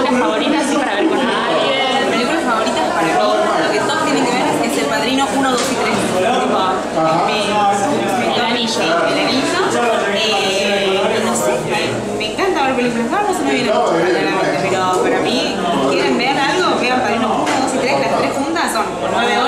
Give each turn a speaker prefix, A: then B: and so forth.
A: películas favoritas así para ver con alguien?
B: Películas favoritas para mí, lo que todos tienen que ver es El Padrino 1, 2 y 3.
A: El Anillo.
B: El Anillo. No sé, me encanta ver películas. No se me viene mucho a la mente, pero para mí, ¿quieren ver algo? Vean Padrino 1, 2 y 3. Las tres juntas son 9 horas.